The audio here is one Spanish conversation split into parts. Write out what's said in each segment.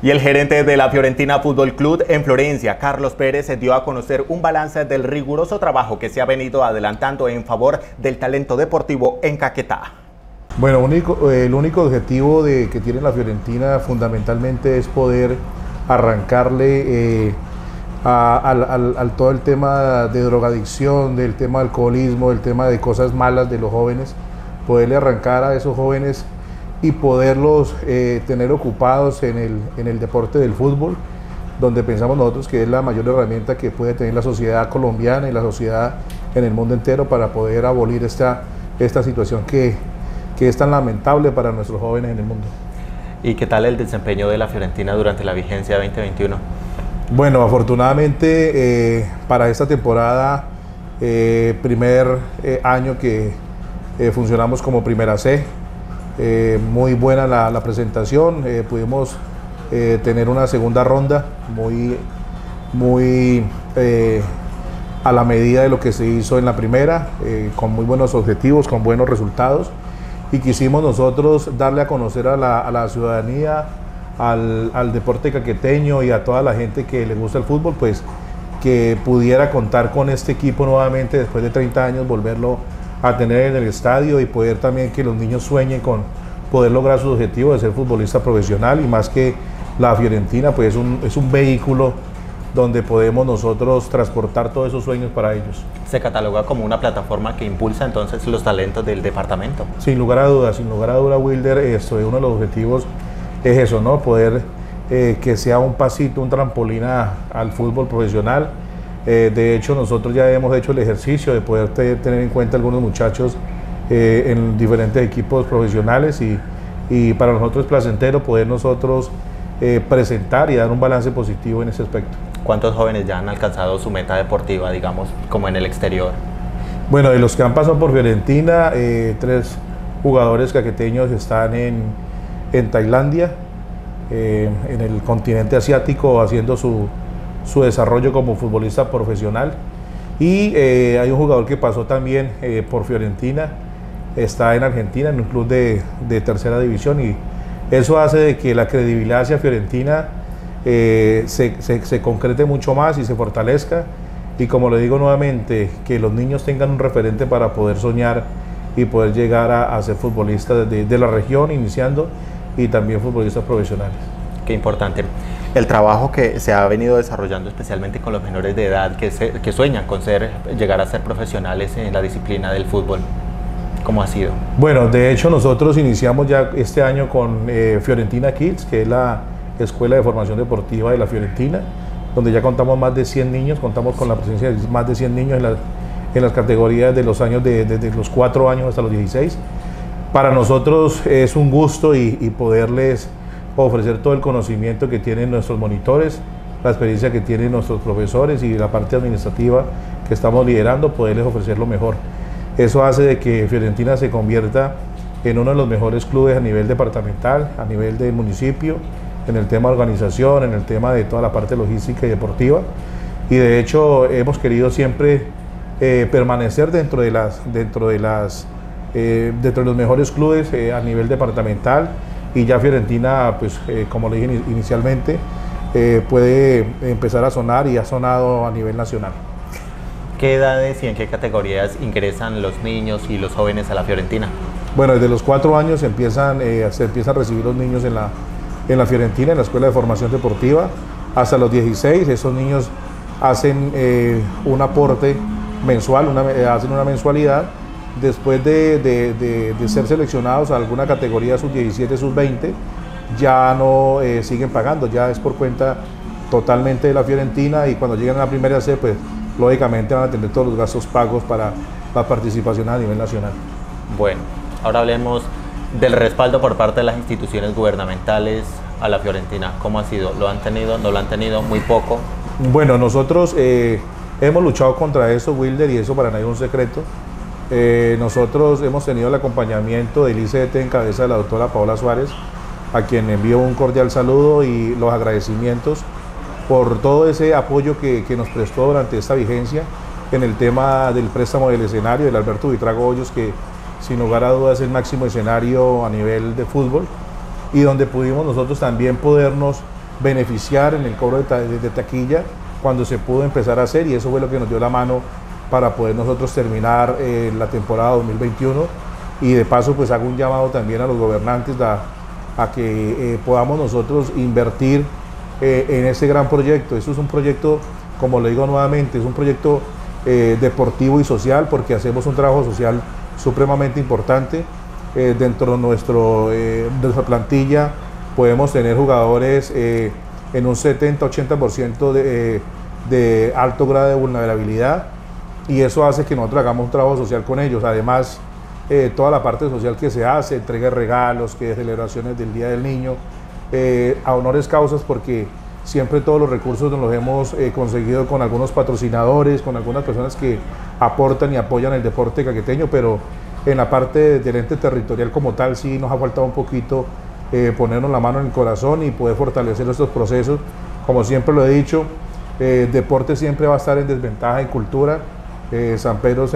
Y el gerente de la Fiorentina Fútbol Club en Florencia, Carlos Pérez, se dio a conocer un balance del riguroso trabajo que se ha venido adelantando en favor del talento deportivo en Caquetá. Bueno, el único objetivo que tiene la Fiorentina fundamentalmente es poder arrancarle al todo el tema de drogadicción, del tema de alcoholismo, del tema de cosas malas de los jóvenes, poderle arrancar a esos jóvenes y poderlos tener ocupados en el deporte del fútbol, donde pensamos nosotros que es la mayor herramienta que puede tener la sociedad colombiana y la sociedad en el mundo entero para poder abolir esta situación que es tan lamentable para nuestros jóvenes en el mundo. ¿Y qué tal el desempeño de la Fiorentina durante la vigencia 2021? Bueno, afortunadamente para esta temporada, primer año que funcionamos como Primera C, muy buena la presentación, pudimos tener una segunda ronda muy a la medida de lo que se hizo en la primera, con muy buenos objetivos, con buenos resultados, y quisimos nosotros darle a conocer a la ciudadanía, al deporte caqueteño y a toda la gente que le gusta el fútbol, pues que pudiera contar con este equipo nuevamente después de 30 años, volverlo a tener en el estadio y poder también que los niños sueñen con poder lograr su objetivo de ser futbolista profesional, y más que la Fiorentina pues es un vehículo donde podemos nosotros transportar todos esos sueños para ellos. ¿Se cataloga como una plataforma que impulsa entonces los talentos del departamento? Sin lugar a dudas, Wilder, uno de los objetivos es eso, ¿no? Poder que sea un pasito, un trampolín al fútbol profesional. De hecho, nosotros ya hemos hecho el ejercicio de poder tener en cuenta algunos muchachos en diferentes equipos profesionales, y para nosotros es placentero poder nosotros presentar y dar un balance positivo en ese aspecto. ¿Cuántos jóvenes ya han alcanzado su meta deportiva, digamos, como en el exterior? Bueno, de los que han pasado por Fiorentina, 3 jugadores caqueteños están en Tailandia, en el continente asiático, haciendo su desarrollo como futbolista profesional, y hay un jugador que pasó también por Fiorentina, está en Argentina en un club de tercera división, y eso hace de que la credibilidad hacia Fiorentina se concrete mucho más y se fortalezca, y como le digo nuevamente, que los niños tengan un referente para poder soñar y poder llegar a ser futbolistas de la región iniciando, y también futbolistas profesionales. Qué importante. El trabajo que se ha venido desarrollando especialmente con los menores de edad que sueñan con llegar a ser profesionales en la disciplina del fútbol, ¿cómo ha sido? Bueno, de hecho nosotros iniciamos ya este año con Fiorentina Kids, que es la escuela de formación deportiva de la Fiorentina, donde ya contamos más de 100 niños, contamos con la presencia de más de 100 niños en las categorías de los años desde los 4 años hasta los 16. Para nosotros es un gusto y poderles ofrecer todo el conocimiento que tienen nuestros monitores, la experiencia que tienen nuestros profesores y la parte administrativa que estamos liderando, poderles ofrecer lo mejor. Eso hace de que Fiorentina se convierta en uno de los mejores clubes a nivel departamental, a nivel del municipio, en el tema de organización, en el tema de toda la parte logística y deportiva, y de hecho hemos querido siempre permanecer dentro de los mejores clubes a nivel departamental, y ya Fiorentina, pues como le dije inicialmente, puede empezar a sonar y ha sonado a nivel nacional. ¿Qué edades y en qué categorías ingresan los niños y los jóvenes a la Fiorentina? Bueno, desde los 4 años se empiezan a recibir los niños en la Fiorentina, en la Escuela de Formación Deportiva, hasta los 16. Esos niños hacen un aporte mensual, hacen una mensualidad. Después de ser seleccionados a alguna categoría sub-17, sub-20, ya no siguen pagando, ya es por cuenta totalmente de la Fiorentina, y cuando llegan a la Primera C, pues lógicamente van a tener todos los gastos pagos para la participación a nivel nacional. Bueno, ahora hablemos del respaldo por parte de las instituciones gubernamentales a la Fiorentina. ¿Cómo ha sido? ¿Lo han tenido? ¿No lo han tenido? ¿Muy poco? Bueno, nosotros hemos luchado contra eso, Wilder, y eso para nadie es un secreto. Nosotros hemos tenido el acompañamiento del ICDT en cabeza de la doctora Paola Suárez, a quien envío un cordial saludo y los agradecimientos por todo ese apoyo que nos prestó durante esta vigencia en el tema del préstamo del escenario del Alberto Buitrago Hoyos, que sin lugar a dudas es el máximo escenario a nivel de fútbol, y donde pudimos nosotros también podernos beneficiar en el cobro de taquilla cuando se pudo empezar a hacer, y eso fue lo que nos dio la mano para poder nosotros terminar la temporada 2021. Y de paso pues hago un llamado también a los gobernantes a que podamos nosotros invertir en ese gran proyecto. Eso es un proyecto, como le digo nuevamente, es un proyecto deportivo y social, porque hacemos un trabajo social supremamente importante. Dentro de nuestra plantilla podemos tener jugadores en un 70-80% de alto grado de vulnerabilidad, y eso hace que nosotros hagamos un trabajo social con ellos. Además, toda la parte social que se hace, entrega de regalos, que celebraciones del Día del Niño, a honores causas, porque siempre todos los recursos nos los hemos conseguido con algunos patrocinadores, con algunas personas que aportan y apoyan el deporte caqueteño, pero en la parte del ente territorial como tal sí nos ha faltado un poquito ponernos la mano en el corazón y poder fortalecer estos procesos. Como siempre lo he dicho, deporte siempre va a estar en desventaja en cultura. En San Pedro,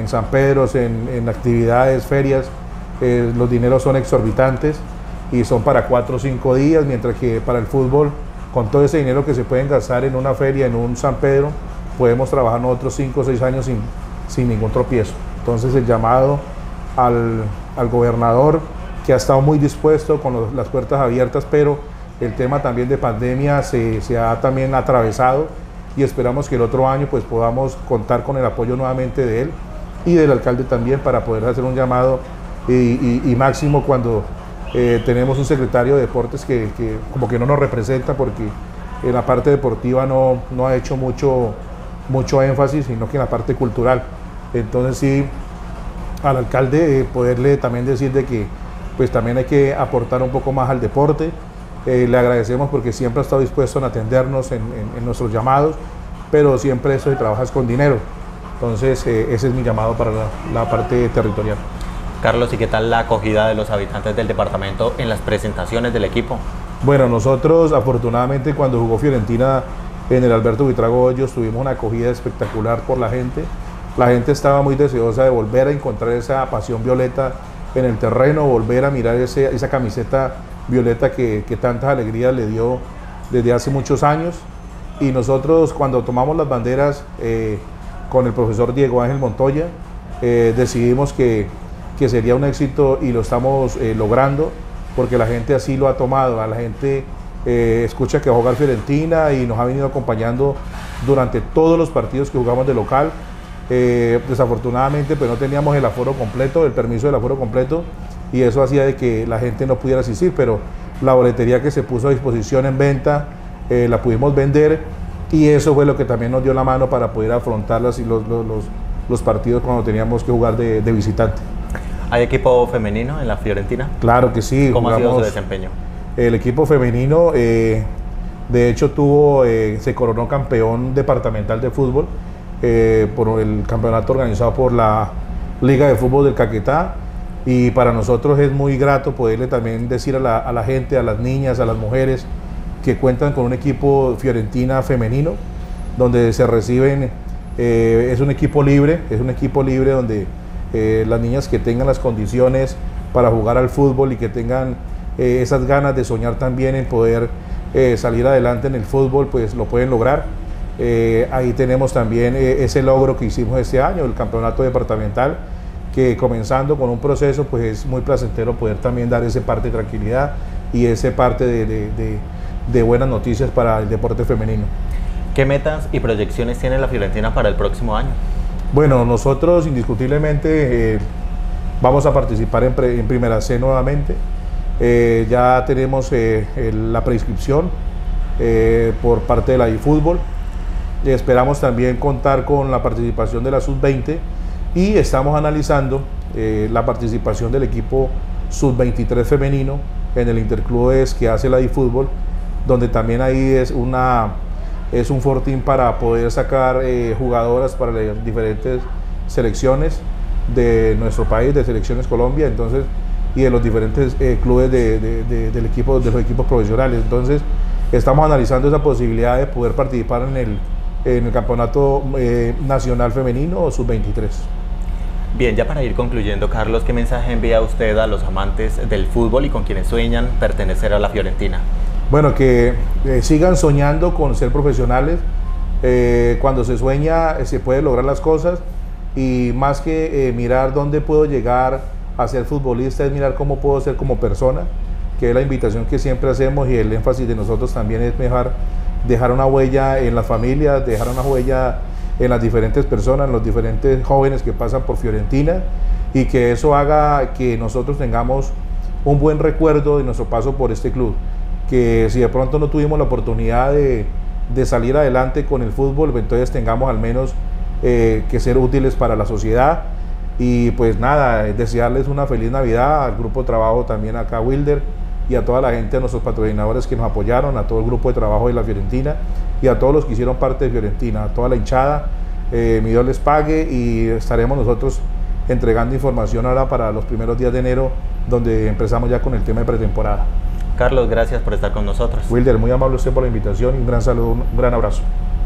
en actividades, ferias, los dineros son exorbitantes y son para 4 o 5 días, mientras que para el fútbol, con todo ese dinero que se pueden gastar en una feria, en un San Pedro, podemos trabajar otros 5 o 6 años sin ningún tropiezo. Entonces el llamado al gobernador, que ha estado muy dispuesto, con las puertas abiertas, pero el tema también de pandemia se ha también atravesado, y esperamos que el otro año pues podamos contar con el apoyo nuevamente de él y del alcalde también, para poder hacer un llamado y máximo cuando tenemos un secretario de deportes que como que no nos representa, porque en la parte deportiva no ha hecho mucho énfasis, sino que en la parte cultural. Entonces sí, al alcalde poderle también decir de que pues también hay que aportar un poco más al deporte. Le agradecemos porque siempre ha estado dispuesto a atendernos en nuestros llamados, pero siempre eso de trabajas con dinero. Entonces ese es mi llamado para la parte territorial. Carlos, ¿y qué tal la acogida de los habitantes del departamento en las presentaciones del equipo? Bueno, nosotros afortunadamente cuando jugó Fiorentina en el Alberto Buitrago Hoyos tuvimos una acogida espectacular por la gente. La gente estaba muy deseosa de volver a encontrar esa pasión violeta en el terreno, volver a mirar esa camiseta violeta que tantas alegrías le dio desde hace muchos años. Y nosotros cuando tomamos las banderas con el profesor Diego Ángel Montoya, decidimos que sería un éxito, y lo estamos logrando, porque la gente así lo ha tomado. A la gente escucha que va a jugar Fiorentina y nos ha venido acompañando durante todos los partidos que jugamos de local. Desafortunadamente pues no teníamos el aforo completo, el permiso del aforo completo, y eso hacía de que la gente no pudiera asistir, pero la boletería que se puso a disposición en venta la pudimos vender, y eso fue lo que también nos dio la mano para poder afrontar los partidos cuando teníamos que jugar de visitante. ¿Hay equipo femenino en la Fiorentina? Claro que sí. ¿Cómo ha sido su desempeño? El equipo femenino de hecho se coronó campeón departamental de fútbol por el campeonato organizado por la Liga de Fútbol del Caquetá, y para nosotros es muy grato poderle también decir a la gente, a las niñas, a las mujeres, que cuentan con un equipo Fiorentina femenino, donde se reciben, es un equipo libre donde las niñas que tengan las condiciones para jugar al fútbol y que tengan esas ganas de soñar también en poder salir adelante en el fútbol, pues lo pueden lograr. Ahí tenemos también ese logro que hicimos este año, el campeonato departamental, que comenzando con un proceso pues es muy placentero poder también dar ese parte de tranquilidad y ese parte de buenas noticias para el deporte femenino. ¿Qué metas y proyecciones tiene la Fiorentina para el próximo año? Bueno, nosotros indiscutiblemente vamos a participar en Primera C nuevamente. Ya tenemos la preinscripción por parte de la eFootball. Esperamos también contar con la participación de la Sub-20, y estamos analizando la participación del equipo Sub-23 femenino en el Interclubes que hace la eFootball, donde también ahí es un fortín para poder sacar jugadoras para las diferentes selecciones de nuestro país, de Selecciones Colombia, entonces, y de los diferentes clubes de los equipos profesionales. Entonces estamos analizando esa posibilidad de poder participar en el campeonato nacional femenino o Sub-23. Bien, ya para ir concluyendo, Carlos, ¿qué mensaje envía usted a los amantes del fútbol y con quienes sueñan pertenecer a la Fiorentina? Bueno, que sigan soñando con ser profesionales. Cuando se sueña se puede lograr las cosas, y más que mirar dónde puedo llegar a ser futbolista, es mirar cómo puedo ser como persona, que es la invitación que siempre hacemos, y el énfasis de nosotros también es dejar una huella en las familias, dejar una huella en las diferentes personas, en los diferentes jóvenes que pasan por Fiorentina, y que eso haga que nosotros tengamos un buen recuerdo de nuestro paso por este club. Que si de pronto no tuvimos la oportunidad de salir adelante con el fútbol, entonces tengamos al menos que ser útiles para la sociedad. Y pues nada, desearles una feliz Navidad al grupo de trabajo también acá, Wilder, y a toda la gente, a nuestros patrocinadores que nos apoyaron, a todo el grupo de trabajo de la Fiorentina y a todos los que hicieron parte de Fiorentina, a toda la hinchada. Mi Dios les pague, y estaremos nosotros entregando información ahora para los primeros días de enero, donde empezamos ya con el tema de pretemporada. Carlos, gracias por estar con nosotros. Wilder, muy amable usted por la invitación, y un gran saludo, un gran abrazo.